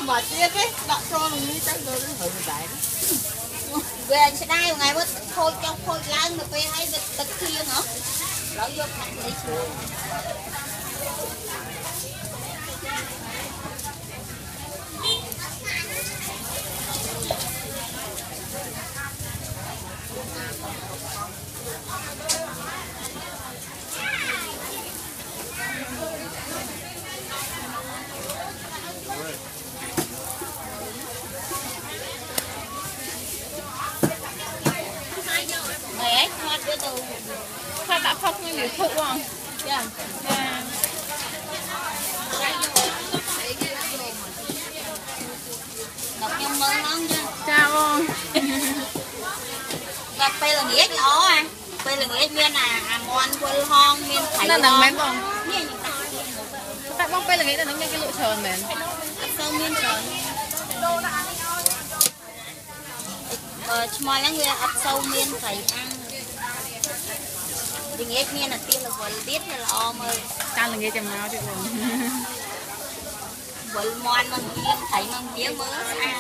mà chia cái đọ cho mình đi chắc rồi hơi đại về anh sẽ đai một ngày mới thôi trong thôi lan được về hay được tất kia hả lỡ vô thành lấy chuối ấy thoát cái từ thoát đã phóc như người phụ không? dạ đọc trong mơ ngon chứ chào không? gặp bây là nghĩa nhỏ à bây là nghĩa miên à mòn quê hong miên thấy là nắng mến không? như những tại bông bây là nghĩa là nó như cái lộ tròn mến sâu miên tròn mòn lắm người ấp sâu miên phải ăn thì nghĩa miên là tiên là vừa biết là om ơi càng là nghĩa chầm nào chứ còn vừa mòn bằng miên thấy bằng miếng mỡ xa